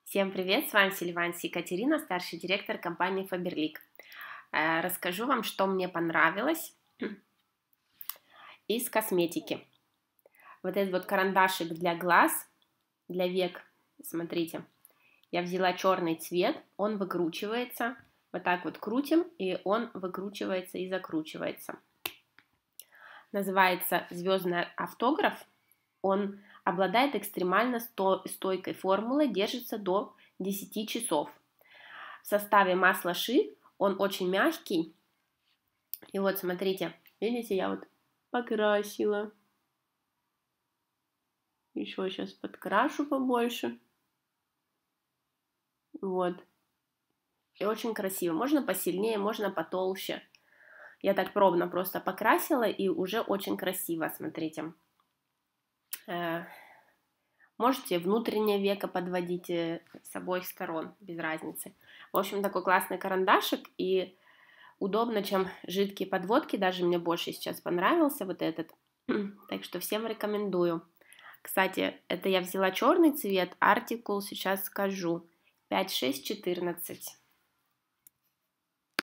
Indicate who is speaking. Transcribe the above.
Speaker 1: Всем привет, с вами Сильванс Екатерина, старший директор компании Faberlic. Расскажу вам, что мне понравилось из косметики. Вот этот вот карандашик для глаз, для век, смотрите, я взяла черный цвет, он выкручивается, вот так вот крутим, и он выкручивается и закручивается. Называется «Звездный автограф», он обладает экстремально стойкой формулой, держится до 10 часов. В составе масла ши, он очень мягкий. И вот смотрите, видите, я вот покрасила. Еще сейчас подкрашу побольше. Вот. И очень красиво. Можно посильнее, можно потолще. Я так пробно просто покрасила, и уже очень красиво, смотрите. Можете внутреннее веко подводить с обоих сторон, без разницы. В общем, такой классный карандашик, и удобно, чем жидкие подводки. Даже мне больше сейчас понравился вот этот. Так что всем рекомендую. Кстати, это я взяла черный цвет, артикул сейчас скажу. 5614.